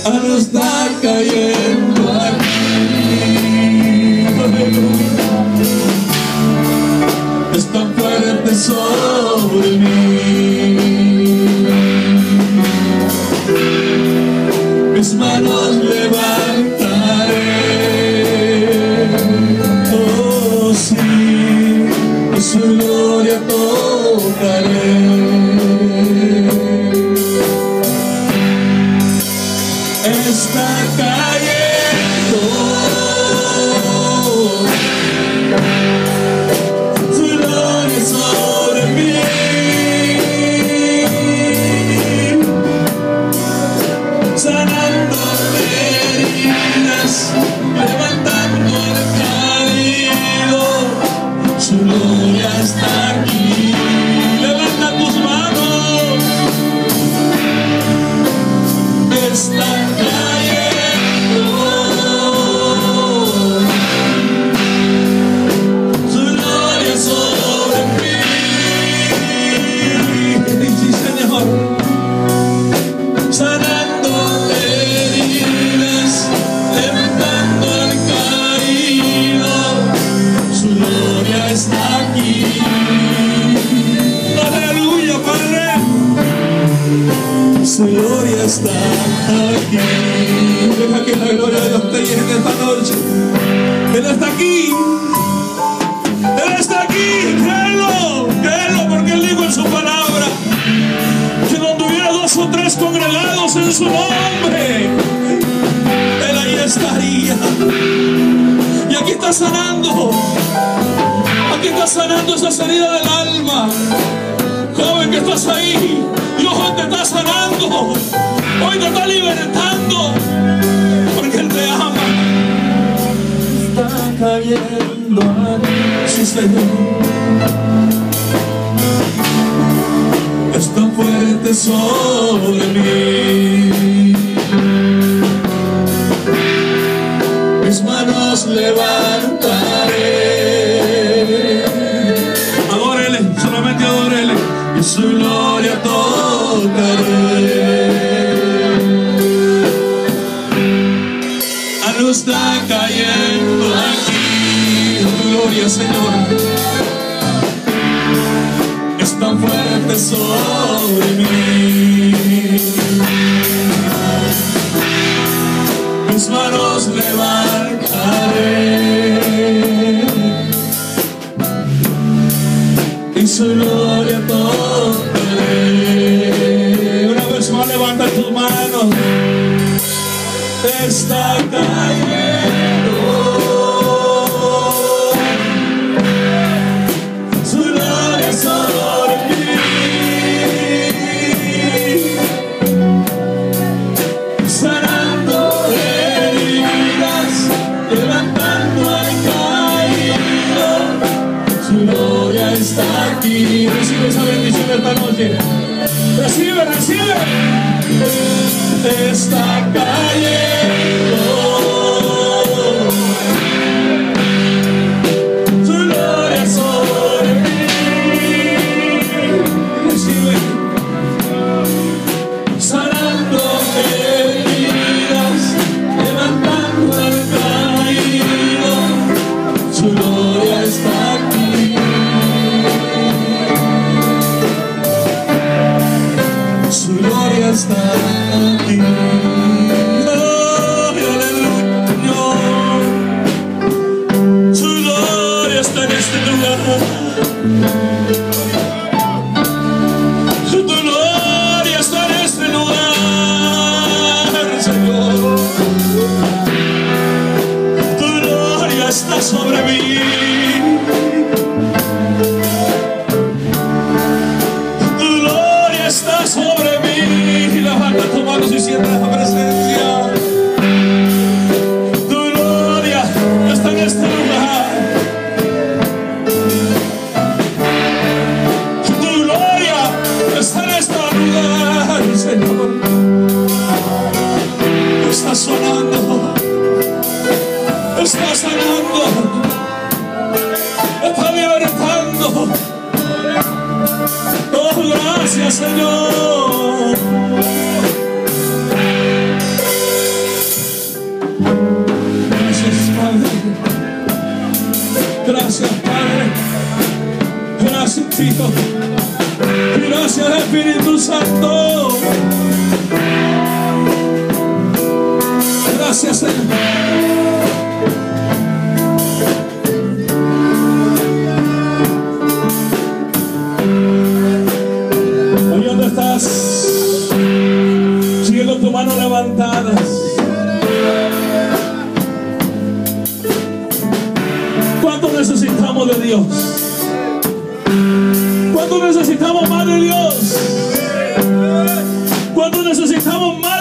algo está cayendo aquí. Es tan fuerte sobre mí. Mis manos levantaré, oh sí, y su gloria tocaré. Está cayendo, su gloria sobre mí, sanando heridas, levantando al caído, su gloria está aquí. Levanta tus manos, está cayendo, su gloria sobre mí. Sí, Señor, sanando heridas, levantando al caído, su gloria está aquí. Aleluya, Padre, su gloria está aquí. Deja que la gloria de Dios te llene esta noche. Él está aquí. Él está aquí. Créelo, créelo, porque Él dijo en su palabra que donde hubiera 2 o 3 congregados en su nombre, Él ahí estaría. Y aquí está sanando. Aquí está sanando esa herida del alma. Joven que estás ahí, Dios hoy te está sanando, hoy te está libertando, porque Él te ama. Está cayendo aquí, sí, Señor. Es tan fuerte sobre mí. Mis manos levantaré. Adórele, solamente adórele. Y su gloria tocaré. Algo está cayendo aquí. Gloria, Señor. Es tan fuerte sobre mí. Mis manos levantaré. Y su gloria tocaré. Una vez más levanta tus manos. Está cayendo, su gloria sobre mí, sanando heridas, levantando al caído, su gloria está aquí. Recibe esa bendición esta noche. Recibe, recibe. Está cayendo, su gloria sobre mí. Recibe, sanando heridas, levantando al caído, su gloria está aquí. Su gloria está aquí. Oh, aleluya. Su gloria está en este lugar. Su gloria está en este lugar, Señor. Tu gloria está sobre mí. Tu gloria está sobre mí. Levanta tus manos y siente la presencia. Tu gloria está en este lugar. Tu gloria está en este lugar, Señor. Está sonando, está sanando, está libertando. Oh, gracias, Señor. Gracias, Señor. Ahí donde estás, sigue con tu mano levantada. ¿Cuánto necesitamos de Dios? ¿Cuánto necesitamos más de Dios? ¿Cuánto necesitamos más